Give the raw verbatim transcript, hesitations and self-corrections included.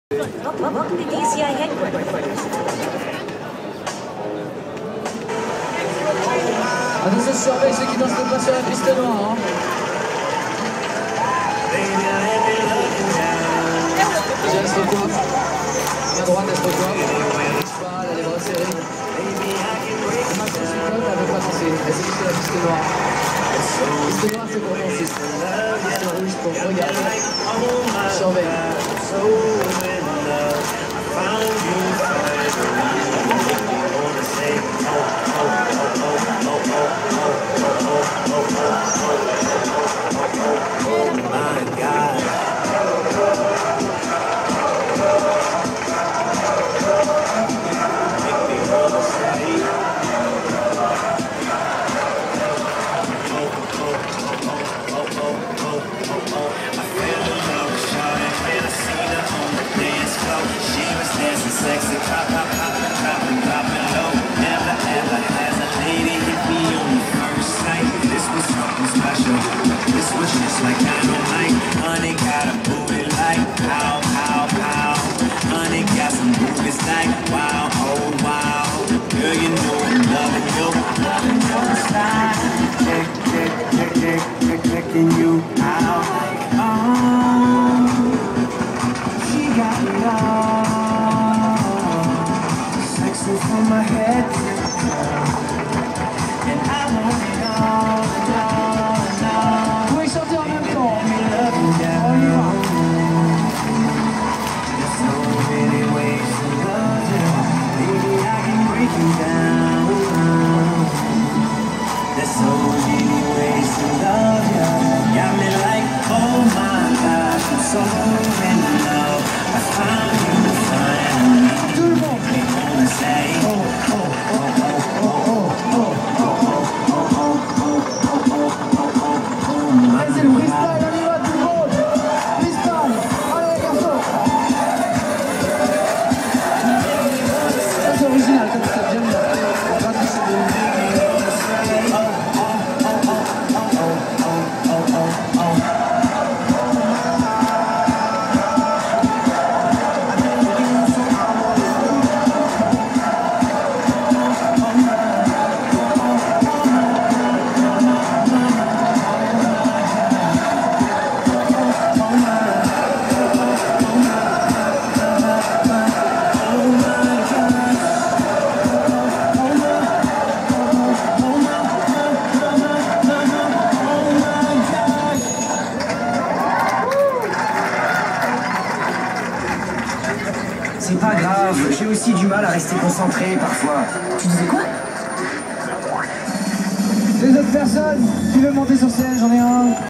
Welcome to D C I headquarters. Attention, surveille ceux qui dansent le pas sur la piste noire. Hein. Déjà, elle se recoiffe. À droite, elle se recoiffe. Elle bouge pas, elle a les bras serrés. Maintenant, elle se coiffe, elle veut pas danser. Elle s'est mise sur la piste noire. La piste noire, c'est pour danser. La piste rouge pour regarder. Surveille. Sexy, pop, pop, pop, pop, and pop it low. Never ever has a lady hit me on the first sight. This was something special. This was just like dynamite. Honey got a booty like pow, pow, pow. Honey got some booties like wow, oh wow. Girl, you know I'm loving you, loving your style. Check, check, check, check, check, checking you out. Oh, she got me all. From my head to the toe, and I want it all, and all, and all. Vous pouvez chanter en même temps. Let me love you down. On y va. There's so many ways to love you. Baby, I can break you down. There's so many ways to love you. Got me like, oh my gosh, I'm so in love. I found you finally. Tout le monde. Say, oh, oh, oh, oh, oh, oh, Allez, c'est le freestyle, on y va tout le monde. Freestyle. Allez les garçons. Ça c'est original comme ça, j'aime bien. On va toucher de C'est pas grave, j'ai aussi du mal à rester concentré parfois. Tu disais quoi? Les autres personnes qui veulent monter sur scène, j'en ai un.